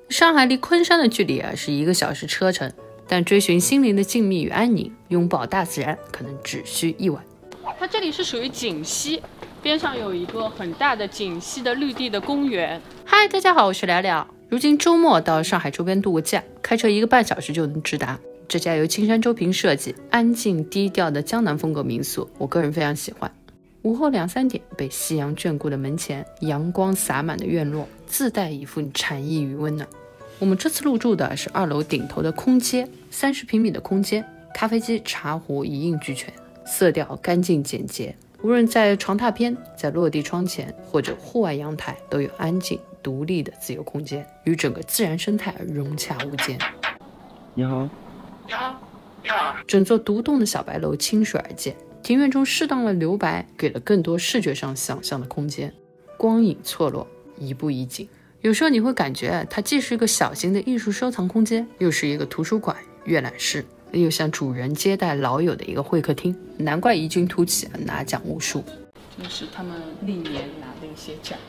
上海离昆山的距离是1个小时车程，但追寻心灵的静谧与安宁，拥抱大自然，可能只需1晚。 它这里是属于锦溪，边上有一个很大的锦溪的绿地的公园。 嗨，大家好，我是聊聊。如今周末到上海周边度个假，开车1个半小时就能直达。这家由青山周平设计、安静低调的江南风格民宿，我个人非常喜欢。午后2、3点，被夕阳眷顾的门前，阳光洒满的院落，自带一份禅意与温暖。我们这次入住的是2楼顶头的空街，30平米的空间，咖啡机、茶壶一应俱全，色调干净简洁。无论在床榻边、在落地窗前或者户外阳台，都有安静独立的自由空间，与整个自然生态融洽无间。 你好。 整座独栋的小白楼清水而建，庭院中适当的留白，给了更多视觉上想象的空间，光影错落，一步一景。有时候你会感觉它既是一个小型的艺术收藏空间，又是一个图书馆、阅览室，又像主人接待老友的一个会客厅。难怪异军突起，拿奖无数。 这是他们历年拿的一些奖。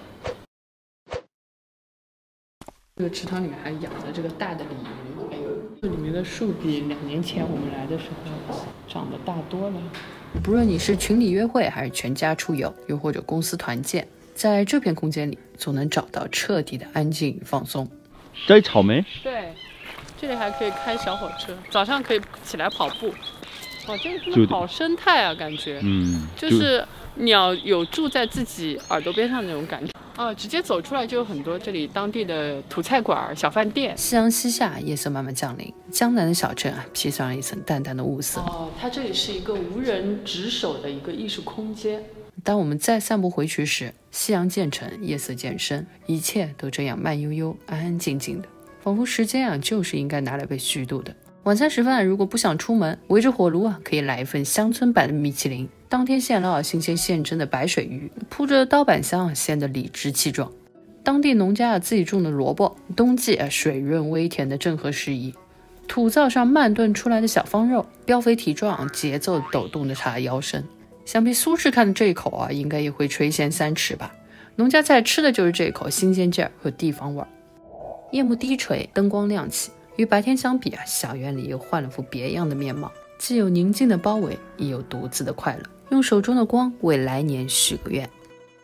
这个池塘里面还养着这个大的鲤鱼，还有这里面的树比2年前我们来的时候长得大多了。 不论你是群里约会，还是全家出游，又或者公司团建，在这片空间里总能找到彻底的安静与放松。 这里草莓？ 对，这里还可以开小火车，早上可以起来跑步。哇，这个真的好生态啊，感觉。就是鸟有住在自己耳朵边上那种感觉。直接走出来就有很多这里当地的土菜馆、小饭店。 夕阳西下，夜色慢慢降临，江南的小镇披上了一层淡淡的雾色。 它这里是一个无人值守的一个艺术空间。 当我们再散步回去时，夕阳渐沉，夜色渐深，一切都这样慢悠悠、安安静静的，仿佛时间就是应该拿来被虚度的。晚餐时分，如果不想出门，围着火炉可以来一份乡村版的米其林，当天现捞新鲜现蒸的白水鱼，铺着刀板香，显得理直气壮。当地农家自己种的萝卜，冬季水润微甜的正合时宜。土灶上慢炖出来的小方肉，膘肥体壮，节奏抖动的插腰身。想必苏轼看的这一口应该也会垂涎3尺吧。农家菜吃的就是这一口新鲜劲儿和地方味儿。夜幕低垂，灯光亮起，与白天相比小园里又换了副别样的面貌，既有宁静的包围，也有独自的快乐。用手中的光为来年许个愿。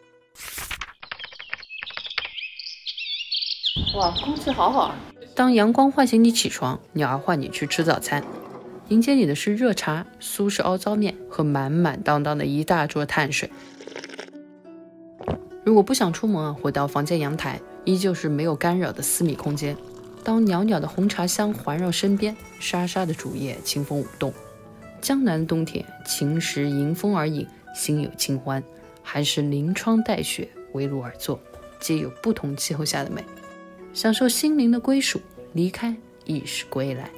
哇，空气好好。 当阳光唤醒你起床，鸟儿唤你去吃早餐，迎接你的是热茶、苏式凹糟面和满满当当的一大桌碳水。如果不想出门，回到房间阳台，依旧是没有干扰的私密空间。当袅袅的红茶香环绕身边，沙沙的竹叶清风舞动。江南的冬天，晴时迎风而饮，心有清欢；寒时临窗带雪，围炉而坐，皆有不同气候下的美。享受心灵的归属，离开亦是归来。